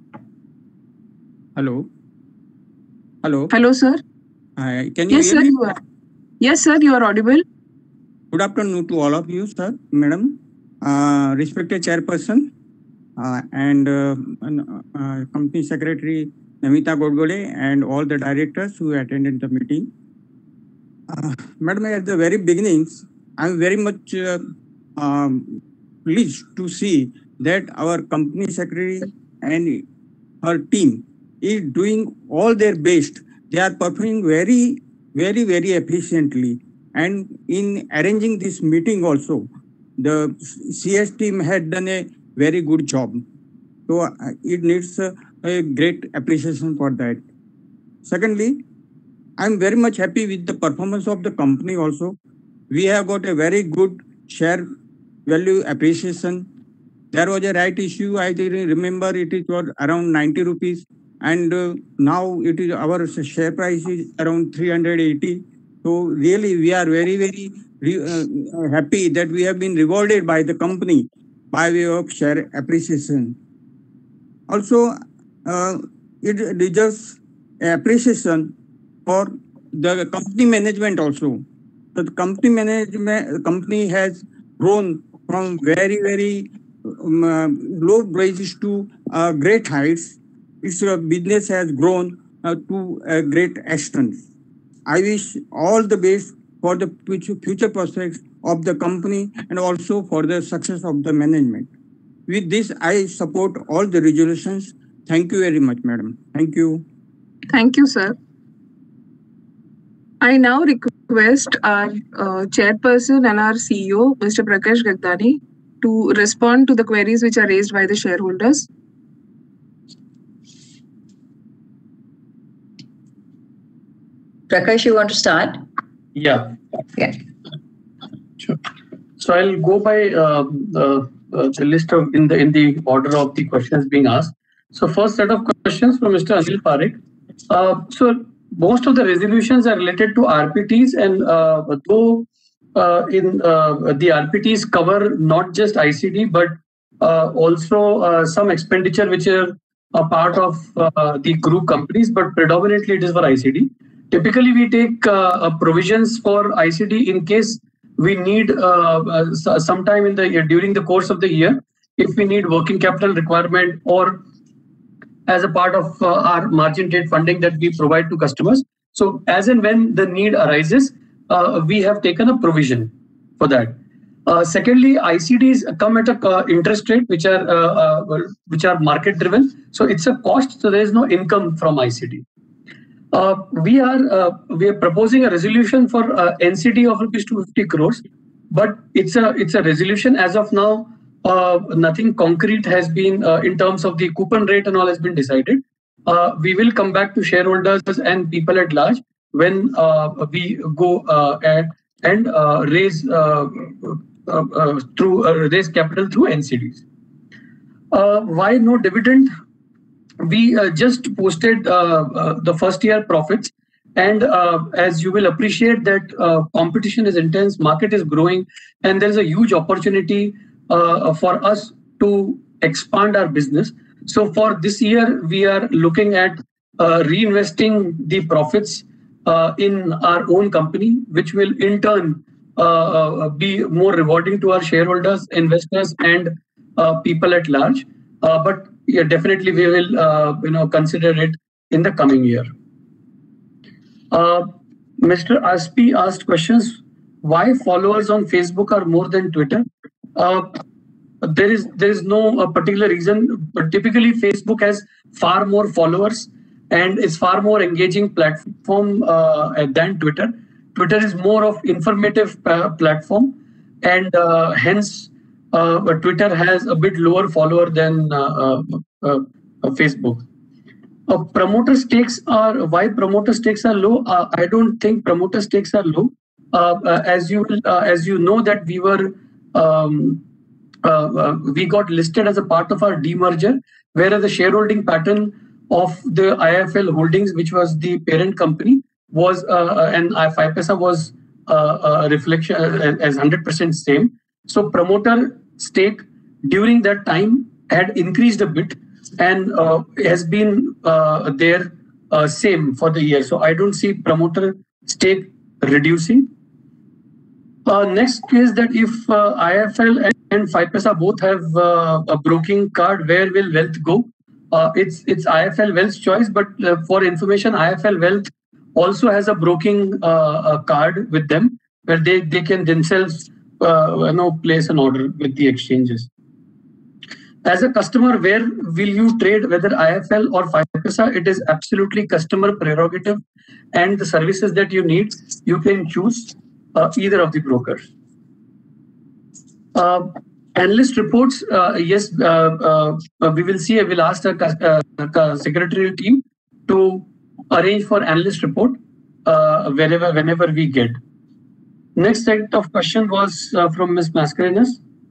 Hello. Hello. Hello, sir. Hi. Can you Yes, hear sir, me? you are. Yes, sir, you are audible. Good afternoon to all of you, sir, madam, respected chairperson, and company secretary Namita Godgole, and all the directors who attended the meeting. Madam, at the very beginnings, I'm very much pleased to see that our company secretary and her team is doing all their best. They are performing very efficiently. And in arranging this meeting also, the CS team had done a very good job. So it needs a great appreciation for that. Secondly, I'm very much happy with the performance of the company also. We have got a very good share value appreciation. There was a right issue, I remember it was around 90 rupees. And now it is our share price is around 380. So really we are very happy that we have been rewarded by the company by way of share appreciation. Also, it deserves appreciation for the company management also. So the company has grown from very low places to great heights. Its business has grown to a great extent. I wish all the best for the future prospects of the company and also for the success of the management. With this, I support all the resolutions. Thank you very much, madam. Thank you. Thank you, sir. I now request our chairperson and our CEO, Mr. Prakash Gagdani, to respond to the queries which are raised by the shareholders. Prakash, you want to start? Yeah. Yeah. Sure. So I'll go by the list of in the order of the questions being asked. So first set of questions from Mr. Anil Parekh. So most of the resolutions are related to RPTs, and though the RPTs cover not just ICD but also some expenditure which are a part of the group companies, but predominantly it is for ICD. Typically, we take provisions for ICD in case we need sometime in the year, during the course of the year, if we need working capital requirement or as a part of our margin trade funding that we provide to customers. So as and when the need arises, we have taken a provision for that. Secondly, ICDs come at a interest rate which are market driven. So it's a cost. So there is no income from ICD. We are proposing a resolution for NCD of rupees 250 crores, but it's a resolution as of now. Nothing concrete has been in terms of the coupon rate and all has been decided. We will come back to shareholders and people at large when we go and raise raise capital through NCDs. Why no dividend? We just posted the first year profits, and as you will appreciate that competition is intense, market is growing, and there is a huge opportunity for us to expand our business. So for this year, we are looking at reinvesting the profits in our own company, which will in turn be more rewarding to our shareholders, investors, and people at large. But yeah, definitely we will consider it in the coming year. Mr. Aspi asked questions. Why followers on Facebook are more than Twitter? There is no particular reason, but typically Facebook has far more followers and is far more engaging platform than Twitter. Twitter is more of informative platform, and hence Twitter has a bit lower follower than Facebook. Promoter stakes are why promoter stakes are low. I don't think promoter stakes are low. As you know that we were we got listed as a part of our demerger, whereas the shareholding pattern of the IIFL Holdings, which was the parent company, was and 5paisa was a reflection as 100% same. So promoter stake during that time had increased a bit and has been there same for the year. So I don't see promoter stake reducing. Next is that if IIFL and 5paisa both have a broking card, where will wealth go? It's IIFL Wealth's choice, but for information, IIFL Wealth also has a broking card with them where they can themselves place an order with the exchanges. As a customer, where will you trade, whether IIFL or 5paisa? It is absolutely customer prerogative, and the services that you need, you can choose either of the brokers. Analyst reports, yes, we will see. I will ask the secretarial team to arrange for analyst report whenever we get. Next set of question was from Ms. Mascarenhas.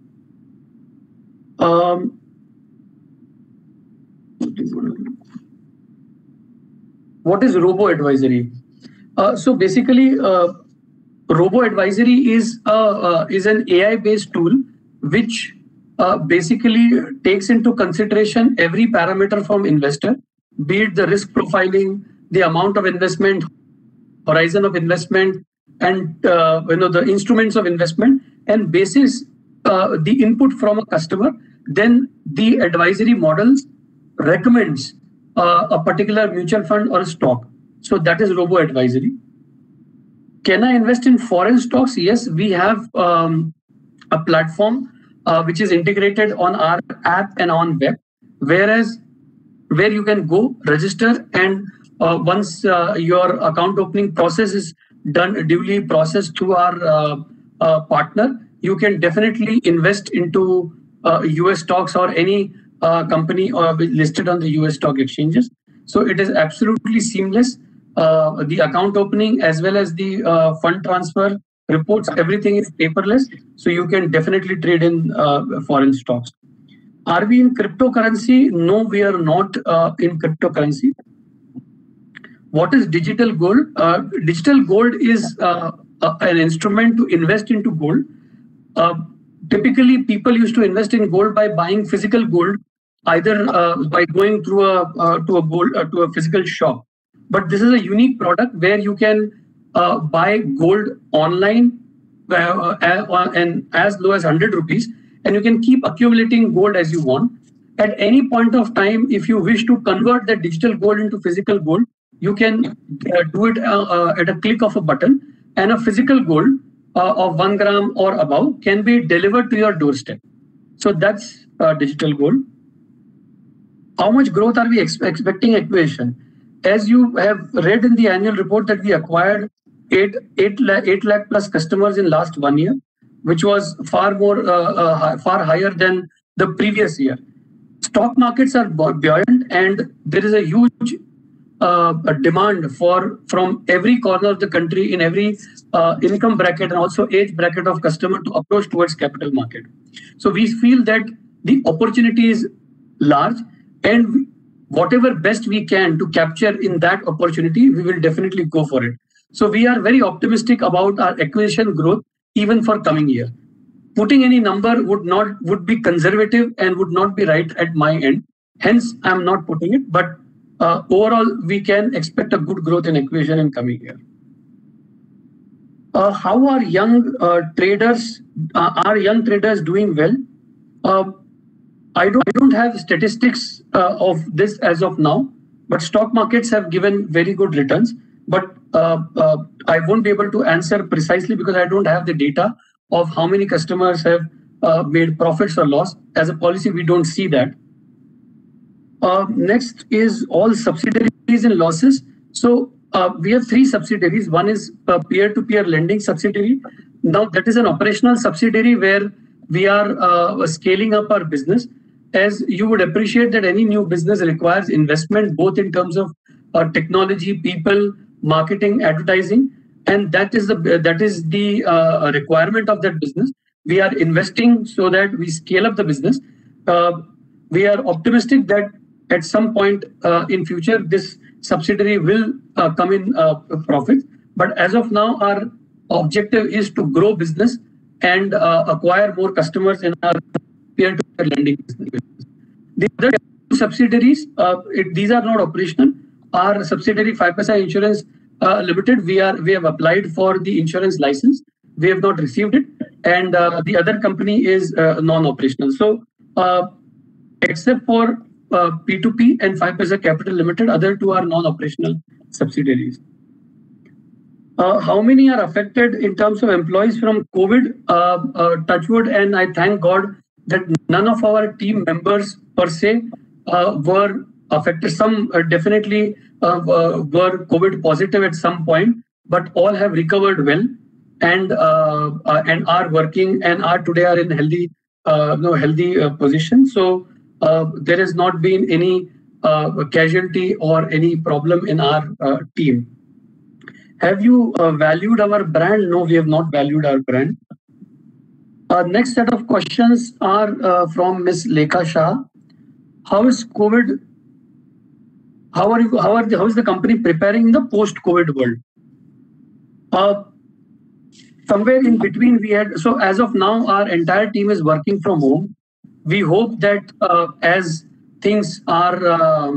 What is robo-advisory? So basically, robo-advisory is an AI-based tool which basically takes into consideration every parameter from investor, be it the risk profiling, the amount of investment, horizon of investment, and the instruments of investment, and basis the input from a customer, then the advisory models recommends a particular mutual fund or a stock. So that is robo-advisory. Can I invest in foreign stocks? Yes, we have a platform which is integrated on our app and on web, where you can go register, and once your account opening process is done, duly processed through our partner, you can definitely invest into US stocks or any company listed on the US stock exchanges. So it is absolutely seamless. the account opening as well as the fund transfer reports, everything is paperless. So you can definitely trade in foreign stocks. Are we in cryptocurrency? No, we are not in cryptocurrency. What is digital gold? Digital gold is an instrument to invest into gold. Typically, people used to invest in gold by buying physical gold, either by going through to a physical shop. But this is a unique product where you can buy gold online and as low as 100 rupees, and you can keep accumulating gold as you want. At any point of time, if you wish to convert the digital gold into physical gold, you can do it at a click of a button, and a physical gold of 1 gram or above can be delivered to your doorstep. So that's digital gold. How much growth are we expecting acquisition? As you have read in the annual report that we acquired 8 lakh plus customers in last 1 year, which was far higher than the previous year. Stock markets are buoyant, and there is a huge demand from every corner of the country, in every income bracket and also age bracket of customer to approach towards capital market. So we feel that the opportunity is large, and whatever best we can to capture in that opportunity, we will definitely go for it. So we are very optimistic about our acquisition growth even for coming year. Putting any number would be conservative and would not be right at my end. Hence, I'm not putting it. But overall, we can expect a good growth in acquisition in coming year. How are young traders? Are young traders doing well? I don't have statistics of this as of now, but stock markets have given very good returns. But I won't be able to answer precisely because I don't have the data of how many customers have made profits or loss. As a policy, we don't see that. Next is all subsidiaries and losses. So we have 3 subsidiaries. One is a peer-to-peer lending subsidiary. Now that is an operational subsidiary where we are scaling up our business. As you would appreciate that any new business requires investment, both in terms of technology, people, marketing, advertising, and that is the requirement of that business. We are investing so that we scale up the business. We are optimistic that at some point in future, this subsidiary will come in profit. But as of now, our objective is to grow business and acquire more customers in our peer-to-peer lending business. The other 2 subsidiaries, these are not operational. Our subsidiary 5paisa Insurance Limited, we have applied for the insurance license. We have not received it, and the other company is non-operational. So, except for P2P and 5paisa Capital Limited, other 2 are non-operational subsidiaries. How many are affected in terms of employees from COVID? Touchwood, and I thank God that none of our team members per se were affected. Some definitely were COVID positive at some point, but all have recovered well and are working and today are in healthy position. So there has not been any casualty or any problem in our team. Have you valued our brand? No, we have not valued our brand. Next set of questions are from Ms. Lekha Shah. How is COVID? How is the company preparing in the post-COVID world? Somewhere in between we had, so as of now, our entire team is working from home. We hope that as things are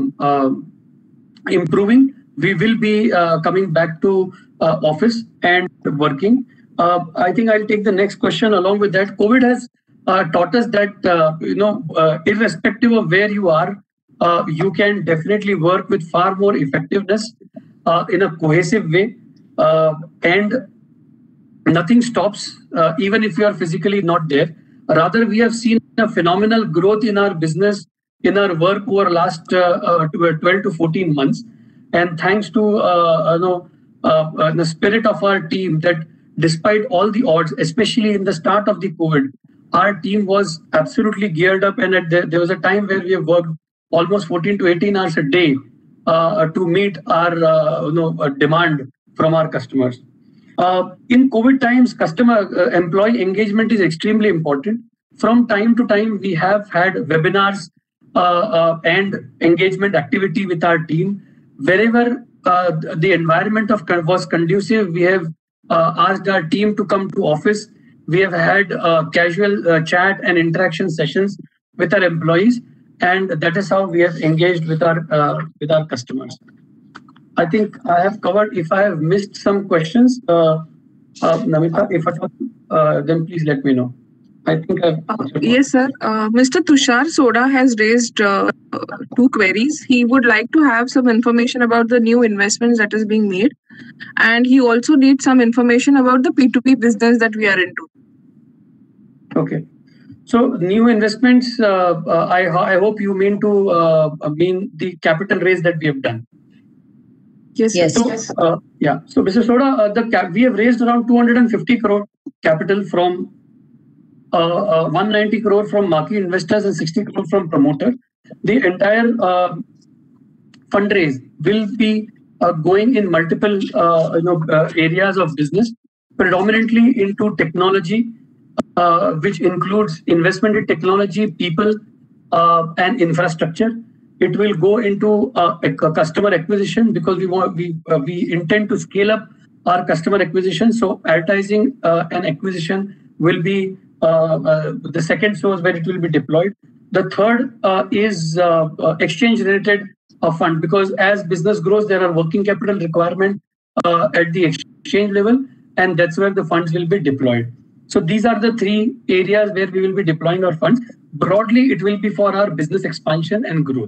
improving, we will be coming back to office and working. I think I'll take the next question along with that. COVID has taught us that, irrespective of where you are, you can definitely work with far more effectiveness in a cohesive way, and nothing stops, even if you are physically not there. Rather, we have seen a phenomenal growth in our business, in our work over last 12 to 14 months. And thanks to the spirit of our team, that despite all the odds, especially in the start of the COVID, our team was absolutely geared up. And there was a time where we have worked almost 14 to 18 hours a day to meet our demand from our customers. In COVID times, employee engagement is extremely important. From time to time, we have had webinars and engagement activity with our team. Wherever the environment was conducive, we have asked our team to come to office. We have had casual chat and interaction sessions with our employees, and that is how we have engaged with our customers. I think I have covered. If I have missed some questions, Namita, if at all, then please let me know. I think yes, sir. Mr. Tushar Soda has raised 2 queries. He would like to have some information about the new investments that is being made, and he also needs some information about the P2P business that we are into. Okay. So new investments, I hope you mean the capital raise that we have done. Yes. So, yeah. So, Mr. Soda, we have raised around 250 crore capital from 190 crore from marquee investors and 60 crore from promoter. The entire fundraise will be going in multiple areas of business, predominantly into technology, which includes investment in technology, people, and infrastructure. It will go into customer acquisition because we intend to scale up our customer acquisition. So advertising and acquisition will be the second source where it will be deployed. The third is exchange-related fund, because as business grows, there are working capital requirement at the exchange level, and that's where the funds will be deployed. So these are the 3 areas where we will be deploying our funds. Broadly, it will be for our business expansion and growth.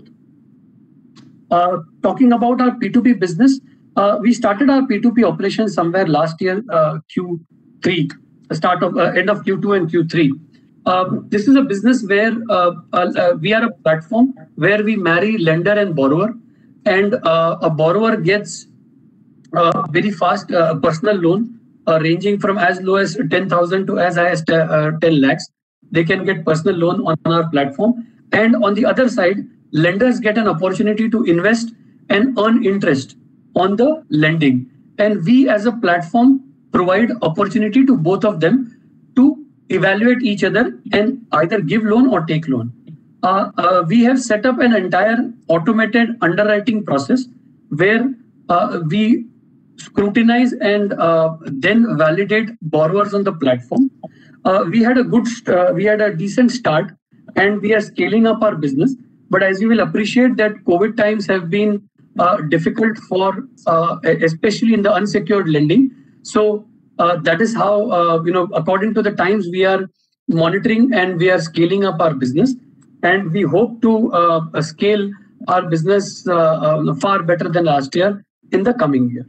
Talking about our P2P business, we started our P2P operation somewhere last year, Q3, end of Q2 and Q3. This is a business where we are a platform where we marry lender and borrower, and a borrower gets very fast personal loan ranging from as low as 10,000 to as high as 10 lakhs. They can get personal loan on our platform, and on the other side, lenders get an opportunity to invest and earn interest on the lending. And we as a platform provide opportunity to both of them to evaluate each other and either give loan or take loan. We have set up an entire automated underwriting process where we scrutinize and then validate borrowers on the platform. We had a decent start, and we are scaling up our business. But as you will appreciate that COVID times have been difficult for, especially in the unsecured lending. So that is how, according to the times, we are monitoring and we are scaling up our business. And we hope to scale our business far better than last year in the coming year.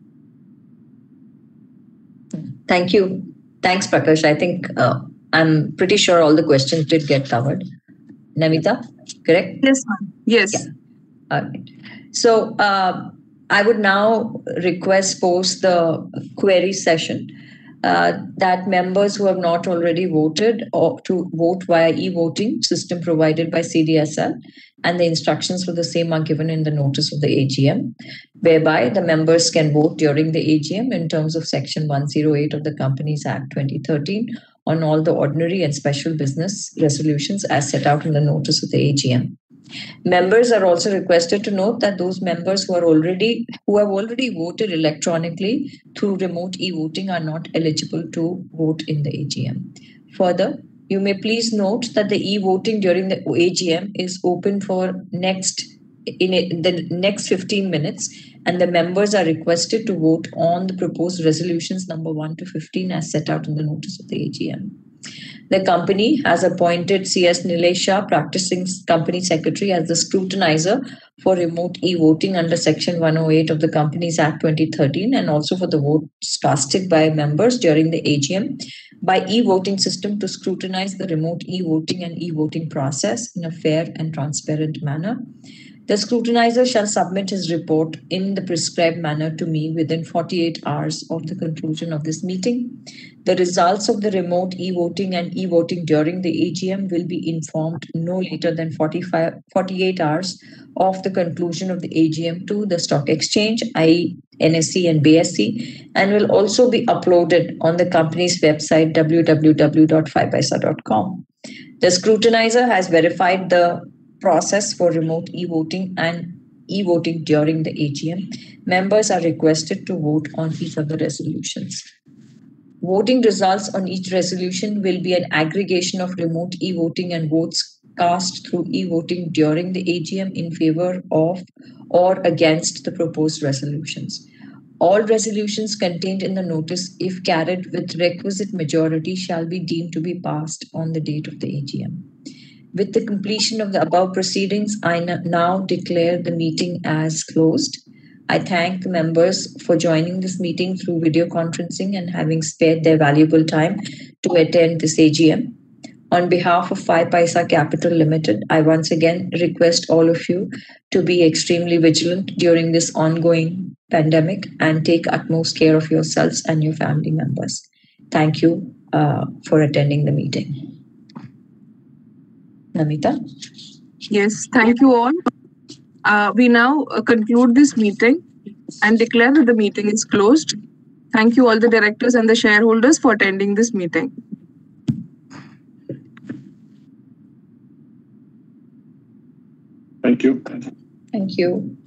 Thank you. Thanks, Prakash. I think I'm pretty sure all the questions did get covered. Namita, correct? Yes, ma'am. Yes. Yeah. All right. So I would now request post the query session that members who have not already voted or to vote via e-voting system provided by CDSL, and the instructions for the same are given in the notice of the AGM, whereby the members can vote during the AGM in terms of Section 108 of the Companies Act 2013 on all the ordinary and special business resolutions as set out in the notice of the AGM. Members are also requested to note that those members who have already voted electronically through remote e-voting are not eligible to vote in the AGM. Further, you may please note that the e-voting during the AGM is open for the next 15 minutes, and the members are requested to vote on the proposed resolutions number 1 to 15 as set out in the notice of the AGM. The company has appointed C.S. Nilesh Shah, practicing company secretary, as the scrutinizer for remote e-voting under Section 108 of the Companies Act 2013, and also for the votes casted by members during the AGM by e-voting system to scrutinize the remote e-voting and e-voting process in a fair and transparent manner. The scrutinizer shall submit his report in the prescribed manner to me within 48 hours of the conclusion of this meeting. The results of the remote e-voting and e-voting during the AGM will be informed no later than 48 hours of the conclusion of the AGM to the stock exchange, i.e. NSE and BSE, and will also be uploaded on the company's website www.5paisa.com. The scrutinizer has verified the process for remote e-voting and e-voting during the AGM. Members are requested to vote on each of the resolutions. Voting results on each resolution will be an aggregation of remote e-voting and votes cast through e-voting during the AGM in favor of or against the proposed resolutions. All resolutions contained in the notice, if carried with requisite majority, shall be deemed to be passed on the date of the AGM. With the completion of the above proceedings, I now declare the meeting as closed. I thank the members for joining this meeting through video conferencing and having spared their valuable time to attend this AGM. On behalf of 5paisa Capital Limited, I once again request all of you to be extremely vigilant during this ongoing pandemic and take utmost care of yourselves and your family members. Thank you for attending the meeting. Namita? Yes, thank you all. We now conclude this meeting and declare that the meeting is closed. Thank you all the directors and the shareholders for attending this meeting. Thank you. Thank you.